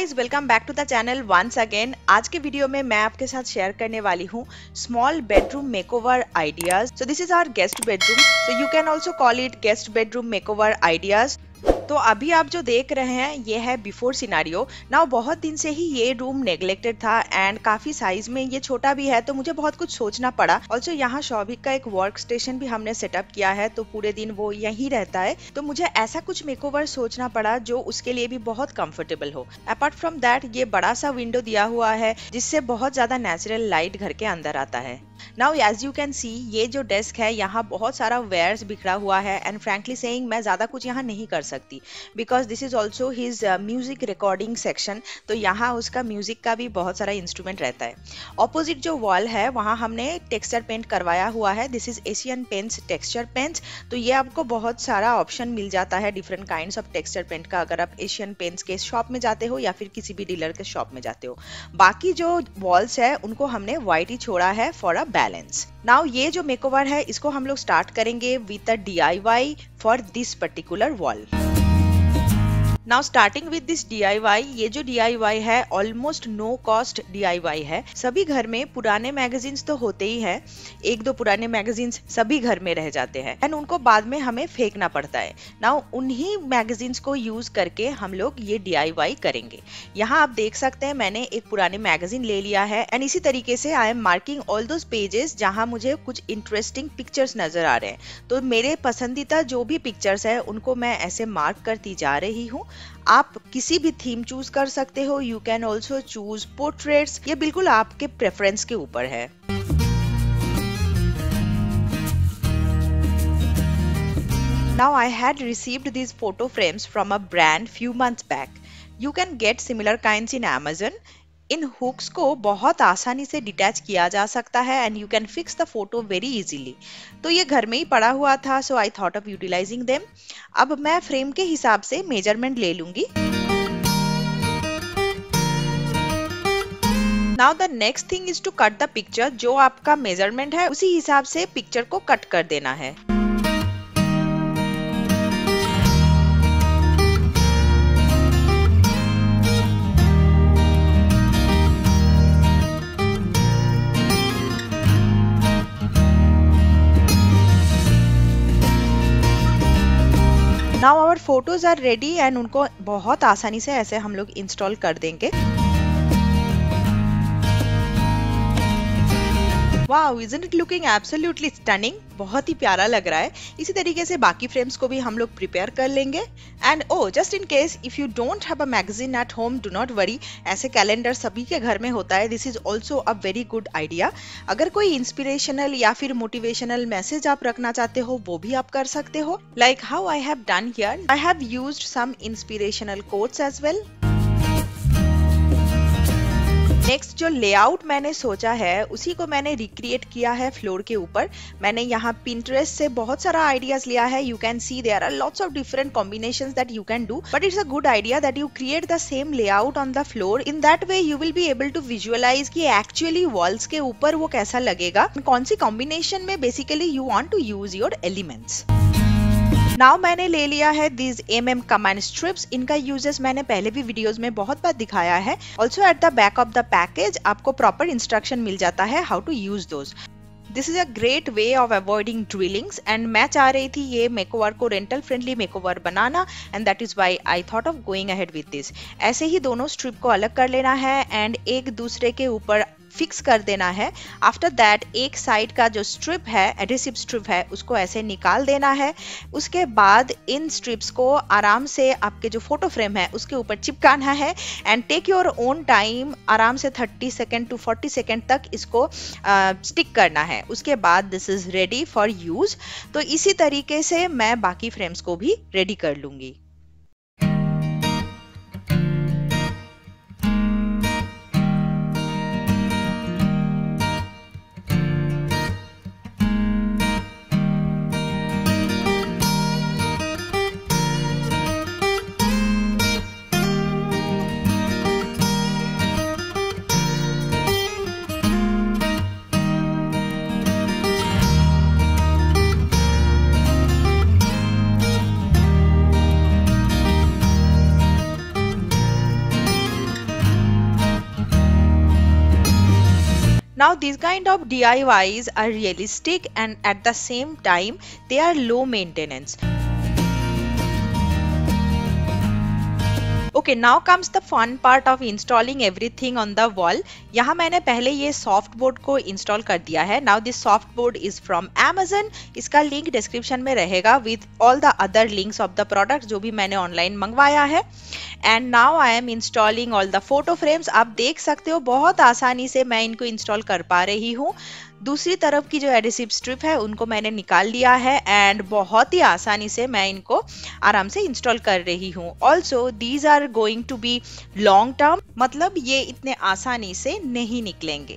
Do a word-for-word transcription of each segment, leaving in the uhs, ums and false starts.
Guys, welcome back to the channel once again. आज के video में मैं आपके साथ शेयर करने वाली हूँ small bedroom makeover ideas. So this is our guest bedroom, so you can also call it guest bedroom makeover ideas. तो अभी आप जो देख रहे हैं ये है बिफोर सिनारियो। नाउ बहुत दिन से ही ये रूम नेग्लेक्टेड था एंड काफी साइज में ये छोटा भी है, तो मुझे बहुत कुछ सोचना पड़ा। ऑल्सो यहाँ शौभिक का एक वर्क स्टेशन भी हमने सेटअप किया है, तो पूरे दिन वो यहीं रहता है, तो मुझे ऐसा कुछ मेकओवर सोचना पड़ा जो उसके लिए भी बहुत कंफर्टेबल हो। अपार्ट फ्रॉम दैट ये बड़ा सा विंडो दिया हुआ है जिससे बहुत ज्यादा नेचुरल लाइट घर के अंदर आता है। Now as you can see ये जो डेस्क है यहाँ बहुत सारा वेयर्स बिखरा हुआ है एंड फ्रैंकली सेइंग मैं ज्यादा कुछ यहाँ नहीं कर सकती because this is also his music recording section, तो यहाँ उसका म्यूजिक का भी बहुत सारा इंस्ट्रूमेंट रहता है। ऑपोजिट जो वॉल है वहाँ हमने टेक्सचर पेंट करवाया हुआ है। This is Asian Paints texture paints, तो ये आपको बहुत सारा ऑप्शन मिल जाता है different kinds of texture paint का अगर आप एशियन पेंट्स के शॉप में जाते हो या फिर किसी भी डीलर के शॉप में जाते हो। बाकी जो वॉल्स है उनको हमने व्हाइट ही छोड़ा है फॉर अ बैलेंस। नाउ ये जो मेकओवर है इसको हम लोग स्टार्ट करेंगे with a D I Y for this particular wall. Now starting with this D I Y, ये जो डी आई वाई है almost no cost D I Y है। सभी घर में पुराने मैगजीन्स तो होते ही है, एक दो पुराने मैगजीन्स सभी घर में रह जाते हैं एंड उनको बाद में हमें फेंकना पड़ता है। नाउ उन्हीं मैगजीन्स को यूज करके हम लोग ये डी आई वाई करेंगे। यहाँ आप देख सकते हैं मैंने एक पुराने मैगजीन ले लिया है एंड इसी तरीके से I am marking all those pages जहाँ मुझे कुछ इंटरेस्टिंग पिक्चर्स नजर आ रहे हैं। तो मेरे पसंदीदा जो भी पिक्चर्स है उनको मैं ऐसे मार्क करती जा रही हूँ। आप किसी भी थीम चूज कर सकते हो, you can also choose portraits, ये बिल्कुल आपके प्रेफरेंस के ऊपर है। Now I had received these photo frames from a brand few months back. You can get similar kinds in Amazon. इन हुक्स को बहुत आसानी से डिटैच किया जा सकता है and you can fix the photo very easily. तो ये घर में ही पड़ा हुआ था, so I thought of utilising them. अब मैं फ्रेम के हिसाब से मेजरमेंट ले लूंगी। Now the next thing is to cut the picture. जो आपका मेजरमेंट है उसी हिसाब से पिक्चर को कट कर देना है। Now our photos are ready and उनको बहुत आसानी से ऐसे हम लोग इंस्टॉल कर देंगे। Wow, isn't it looking absolutely stunning? बहुत ही प्यारा लग रहा है। इसी तरीके से बाकी फ्रेम्स को भी हम लोग प्रिपेयर कर लेंगे। And oh just in case if you don't have a magazine at home, do not worry, ऐसे कैलेंडर सभी के घर में होता है। This is also a very good idea. अगर कोई इंस्पिरेशनल या फिर मोटिवेशनल मैसेज आप रखना चाहते हो वो भी आप कर सकते हो, like how I have done here. I have used some inspirational quotes as well. Next जो लेआउट मैंने सोचा है उसी को मैंने रिक्रिएट किया है फ्लोर के ऊपर। मैंने यहाँ पिंटरेस्ट से बहुत सारा आइडियाज लिया है। You can see there are lots of different combinations that you can do, but it's a good idea that you create the same layout on the floor. In that way you will be able to visualise कि actually walls के ऊपर वो कैसा लगेगा, कौन सी combination में basically you want to use your elements. Now मैंने ले लिया है this M M command strips. इनका यूजेस मैंने पहले भी वीडियोस में बहुत बार दिखाया है। Also at the back of the package आपको प्रॉपर इंस्ट्रक्शन मिल जाता है how to use those. This is a great way of avoiding drillings and मैं चाह रही थी ये मेकओवर को रेंटल फ्रेंडली मेकओवर बनाना and that is why I thought of going ahead with this. ऐसे ही दोनों स्ट्रिप को अलग कर लेना है एंड एक दूसरे के ऊपर फिक्स कर देना है। आफ्टर दैट एक साइड का जो स्ट्रिप है, एडहेसिव स्ट्रिप है, उसको ऐसे निकाल देना है। उसके बाद इन स्ट्रिप्स को आराम से आपके जो फोटो फ्रेम है उसके ऊपर चिपकाना है and take your own time. आराम से thirty second to forty second तक इसको स्टिक करना है। उसके बाद this is ready for use. तो इसी तरीके से मैं बाकी फ्रेम्स को भी रेडी कर लूंगी। Now these kind of D I Ys are realistic and at the same time they are low maintenance. Okay, now comes the fun part of installing everything on the wall. यहाँ मैंने पहले ये soft board को install कर दिया है. Now this soft board is from Amazon. इसका link description में रहेगा with all the other links of the product जो भी मैंने ऑनलाइन मंगवाया है. And now I am installing all the photo frames. आप देख सकते हो बहुत आसानी से मैं इनको इंस्टॉल कर पा रही हूँ. दूसरी तरफ की जो एडिसिव स्ट्रिप है उनको मैंने निकाल लिया है एंड बहुत ही आसानी से मैं इनको आराम से इंस्टॉल कर रही हूँ. Also these are going to be long term, मतलब ये इतने आसानी से नहीं निकलेंगे.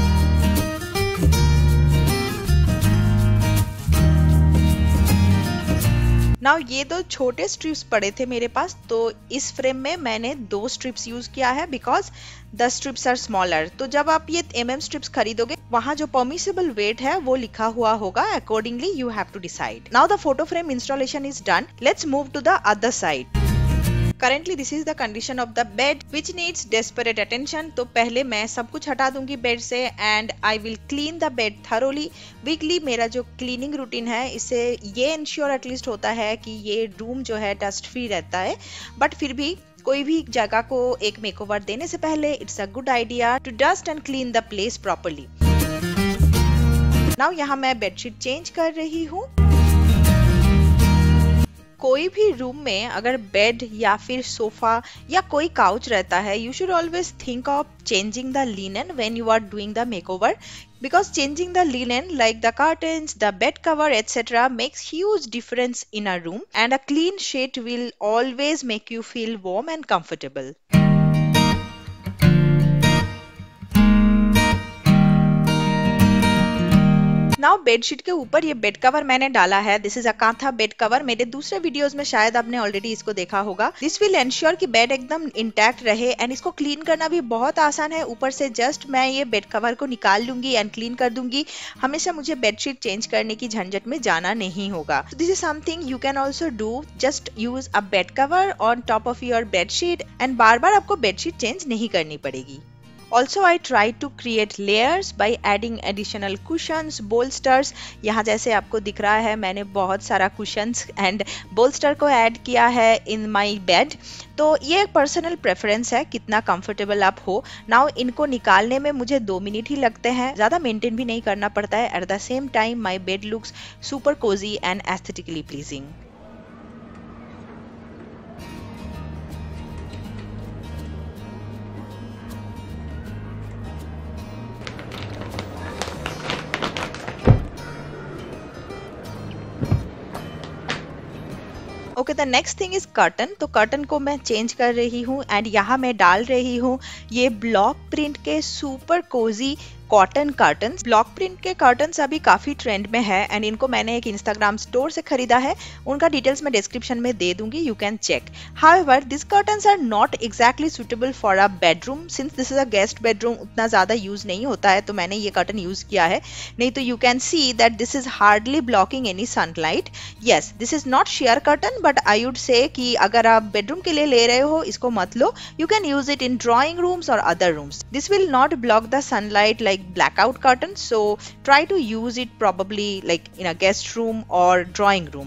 नाउ ये दो छोटे स्ट्रिप्स पड़े थे मेरे पास, तो इस फ्रेम में मैंने दो स्ट्रिप्स यूज किया है because the strips are smaller. तो जब आप ये एम एम स्ट्रिप्स खरीदोगे वहां जो परमिसिबल वेट है वो लिखा हुआ होगा. Accordingly you have to decide. Now the photo frame installation is done. Let's move to the other side. Currently this is the condition of the bed which needs desperate attention. तो पहले मैं सब कुछ हटा दूंगी बेड से and I will clean the bed thoroughly. Weekly मेरा जो क्लीनिंग रूटीन है इससे ये इंश्योर एटलीस्ट होता है कि ये रूम जो है डस्ट फ्री रहता है. बट फिर भी कोई भी जगह को एक मेकओवर देने से पहले it's a good idea to dust and clean the place properly. Now यहाँ मैं बेडशीट चेंज कर रही हूँ. कोई भी रूम में अगर बेड या फिर सोफा या कोई काउच रहता है, you should always think of changing the linen when you are doing the makeover, because changing the linen like the curtains, the bed cover, et cetera makes huge difference in a room, and a clean sheet will always make you feel warm and comfortable. Now bedsheet के ऊपर ये bed cover मैंने डाला है. This is a kantha bed cover. मेरे दूसरे videos में शायद आपने ऑलरेडी इसको देखा होगा. दिस विल एंश्योर कि बेड एकदम इंटैक्ट रहे एंड इसको क्लीन करना भी बहुत आसान है. ऊपर से जस्ट मैं ये बेड कवर को निकाल लूंगी एंड क्लीन कर दूंगी. हमेशा मुझे बेडशीट चेंज करने की झंझट में जाना नहीं होगा. This is something you can also do. Just use a bed cover on top of your bedsheet and बार बार आपको बेडशीट चेंज नहीं करनी पड़ेगी. Also, I try to create layers by adding additional cushions, bolsters. यहाँ जैसे आपको दिख रहा है मैंने बहुत सारा cushions and bolster को ऐड किया है in my bed. तो ये एक पर्सनल प्रेफरेंस है कितना कंफर्टेबल आप हो. नाउ इनको निकालने में मुझे दो मिनट ही लगते हैं. ज़्यादा मेंटेन भी नहीं करना पड़ता है. At the same time my bed looks super cosy and aesthetically pleasing. Okay, the next thing is curtain. तो कर्टन को मैं चेंज कर रही हूँ एंड यहाँ मैं डाल रही हूँ ये ब्लॉक प्रिंट के super cosy cotton curtains. Block print के कर्टन्स अभी काफी ट्रेंड में है एंड इनको मैंने एक इंस्टाग्राम स्टोर से खरीदा है. उनका डिटेल्स मैं डिस्क्रिप्शन में दे दूंगी. You can check. However this curtains are not exactly suitable for a bedroom. Since this is a guest bedroom उतना ज्यादा यूज नहीं होता है तो मैंने ये कर्टन यूज किया है. नहीं तो you can see that this is hardly blocking any sunlight. Yes, this is not sheer curtain but I would say कि अगर आप बेडरूम के लिए ले रहे हो इसको मत लो. You can use it in drawing rooms और other rooms. This will not block the sunlight like blackout curtain, so try to use it probably like in a guest room or drawing room.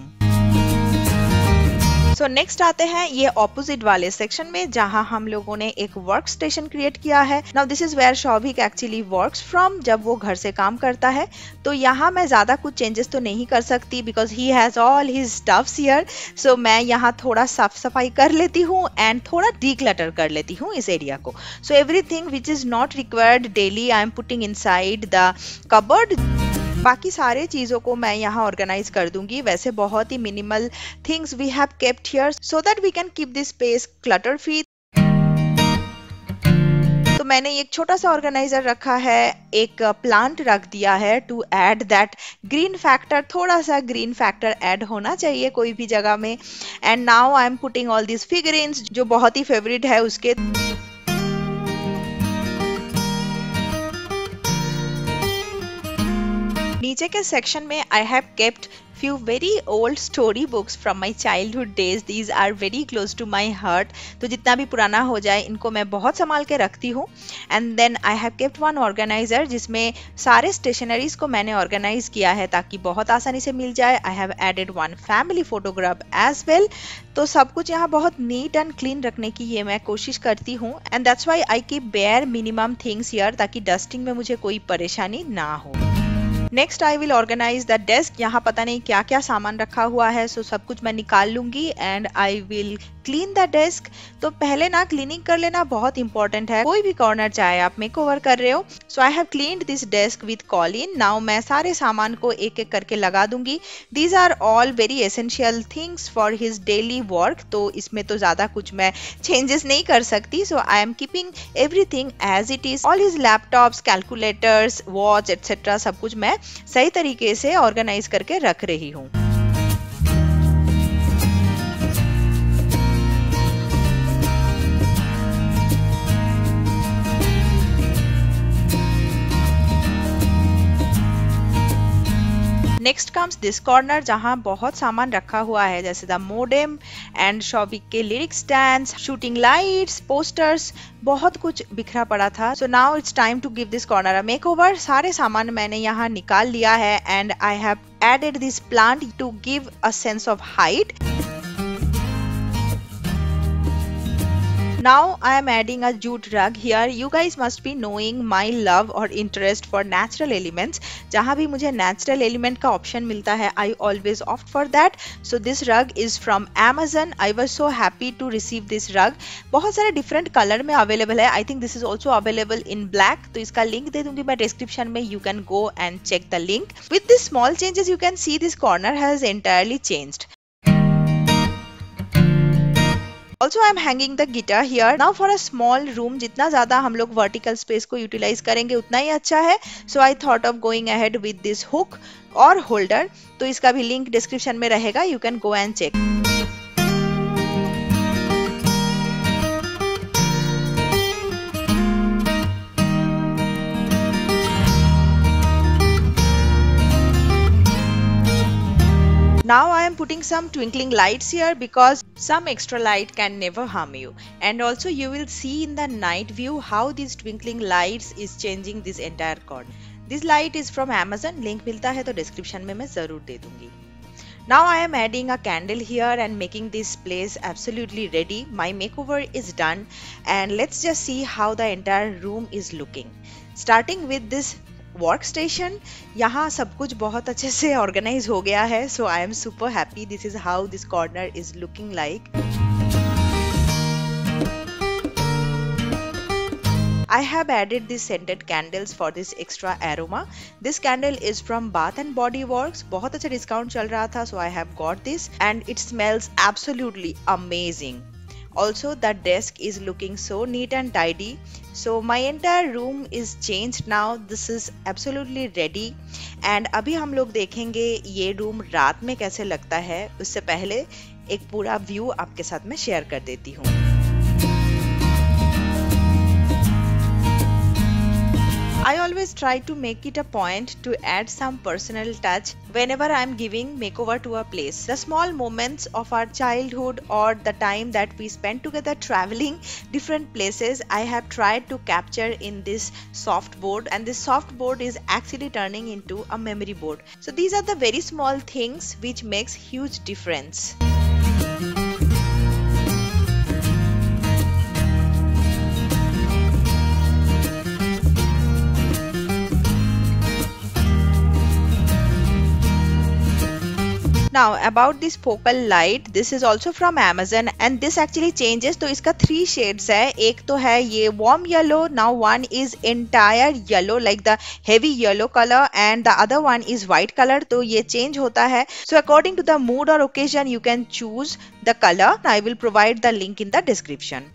So next आते हैं ये opposite वाले section में जहां हम लोगों ने एक वर्क स्टेशन क्रिएट किया है. Now this is where Shoubhik actually works from जब वो घर से काम करता है. तो यहाँ मैं ज्यादा कुछ चेंजेस तो नहीं कर सकती because he has all his stuffs here. So मैं यहाँ थोड़ा साफ सफाई कर लेती हूँ एंड थोड़ा डीक्लटर कर लेती हूँ इस एरिया को. So everything which is not required daily I am putting inside the cupboard. बाकी सारे चीजों को मैं यहाँ ऑर्गेनाइज कर दूंगी. वैसे बहुत ही minimal things we have kept here so that we can keep this space clutter free. तो मैंने एक छोटा सा ऑर्गेनाइजर रखा है, एक प्लांट रख दिया है to add that green factor. थोड़ा सा ग्रीन फैक्टर ऐड होना चाहिए कोई भी जगह में. And now I am putting all this figurines जो बहुत ही फेवरेट है उसके. नीचे के सेक्शन में I have kept few very old story books from my childhood days. These are very close to my heart. तो जितना भी पुराना हो जाए इनको मैं बहुत संभाल के रखती हूँ. And then I have kept one organizer जिसमें सारे stationaries को मैंने organize किया है ताकि बहुत आसानी से मिल जाए. I have added one family photograph as well. तो सब कुछ यहाँ बहुत neat and clean रखने की ये मैं कोशिश करती हूँ. And that's why I keep bare minimum things here ताकि dusting में मुझे कोई परेशानी ना हो. Next I will organise the desk. यहाँ पता नहीं क्या क्या सामान रखा हुआ है, सो so सब कुछ मैं निकाल लूंगी and I will clean the desk. तो पहले ना क्लीनिंग कर लेना बहुत इंपॉर्टेंट है. कोई भी कॉर्नर चाहे आप मेकओवर कर रहे हो. So I have cleaned this desk with Colin. Now मैं सारे सामान को एक एक करके लगा दूंगी. These are all very essential things for his daily work. तो इसमें तो ज्यादा कुछ मैं चेंजेस नहीं कर सकती. So I am keeping everything as it is. All his laptops, calculators, watch etcetera सब कुछ मैं सही तरीके से ऑर्गेनाइज करके रख रही हूँ. नेक्स्ट कम्स दिस कॉर्नर जहाँ बहुत सामान रखा हुआ है जैसे द मोडेम एंड शॉबिक के lyric stands, shooting lights, posters, बहुत कुछ बिखरा पड़ा था. So now it's time to give this corner a makeover. सारे सामान मैंने यहाँ निकाल लिया है and I have added this plant to give a sense of height. Now I am adding a jute rug here. You guys must be knowing my love or interest for natural elements. जहाँ भी मुझे natural element का option मिलता है, I always opt for that. So this rug is from Amazon. I was so happy to receive this rug. बहुत सारे different color में available है. I think this is also available in black. तो इसका link दे दूंगी मैं description में. You can go and check the link. With these small changes, you can see this corner has entirely changed. Also I am hanging the guitar here. Now for a small room, जितना ज़्यादा हम लोग vertical space को utilize करेंगे उतना ही अच्छा है. So I thought of going ahead with this hook और holder. तो इसका भी link description में रहेगा. You can go and check. Now I am putting some twinkling lights here because some extra light can never harm you. And also you will see in the night view how these twinkling lights is changing this entire corner. This light is from Amazon. Link मिलता है तो description में मैं जरूर दे दूंगी. Now I am adding a candle here and making this place absolutely ready. My makeover is done and let's just see how the entire room is looking. Starting with this work station. यहाँ सब कुछ बहुत अच्छे से organise हो गया है. So I am super happy. This is how this corner is looking like. I have added these scented candles for this extra aroma. This candle is from Bath and Body Works. बहुत अच्छा discount चल रहा था. So I have got this and it smells absolutely amazing. Also the desk is looking so neat and tidy. So my entire room is changed now. This is absolutely ready. And अभी हम लोग देखेंगे ये room रात में कैसे लगता है. उससे पहले एक पूरा व्यू आपके साथ में शेयर कर देती हूँ. I always try to make it a point to add some personal touch whenever I am giving makeover to a place. The small moments of our childhood or the time that we spent together traveling different places, I have tried to capture in this soft board, and this soft board is actually turning into a memory board. So these are the very small things which makes huge difference. Now about this focal light, this is also from Amazon and this actually changes. तो इसका three shades है. एक तो है ये warm yellow. Now one is entire yellow like the heavy yellow color and the other one is white color. तो ये change होता है. So according to the mood or occasion you can choose the color. I will provide the link in the description.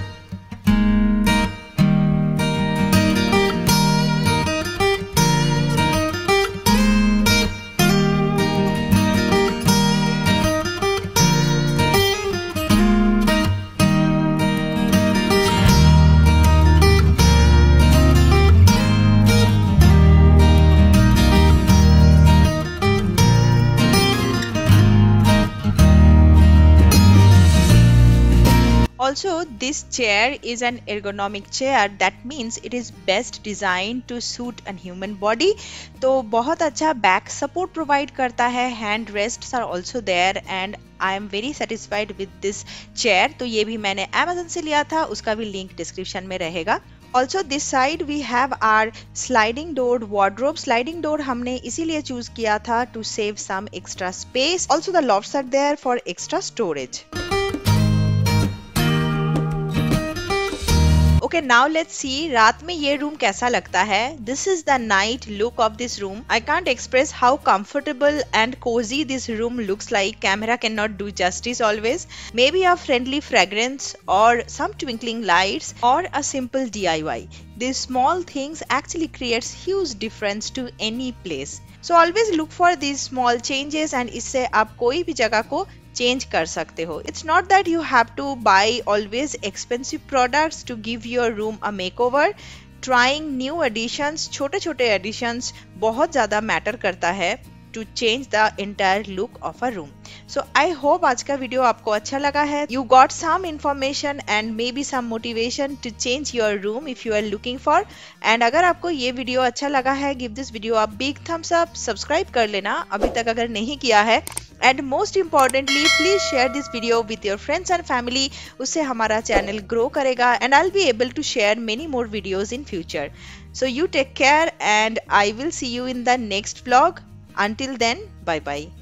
also this chair is an ergonomic chair, that means it is best designed to suit a human body. तो बहुत अच्छा back support provide करता है, hand rests are also there and I am very satisfied with this chair. तो ये भी मैंने Amazon से लिया था, उसका भी link description में रहेगा. Also this side we have our sliding door wardrobe. Sliding door हमने इसीलिए choose किया था to save some extra space. Also the lofts are there for extra storage. Okay, now let's see रात में ये room कैसा लगता है. This is the night look of this room. I can't express how comfortable and cozy this room looks like. Camera cannot do justice always. Maybe a friendly fragrance or some twinkling lights or a simple D I Y. These small things actually creates huge difference to any place. So always look for these small changes and इससे आप कोई भी जगह को change कर सकते हो. It's not that you have to buy always expensive products to give your room a makeover. Trying new additions, छोटे छोटे एडिशंस बहुत ज़्यादा मैटर करता है to change the entire look of a room. So I hope आज का video आपको अच्छा लगा है. You got some information and maybe some motivation to change your room if you are looking for. And अगर आपको ये वीडियो अच्छा लगा है, give this video a big thumbs up, subscribe कर लेना अभी तक अगर नहीं किया है. And most importantly, please share this video with your friends and family. उससे हमारा चैनल ग्रो करेगा and I'll be able to share many more videos in future. So you take care and I will see you in the next vlog. Until then, bye bye.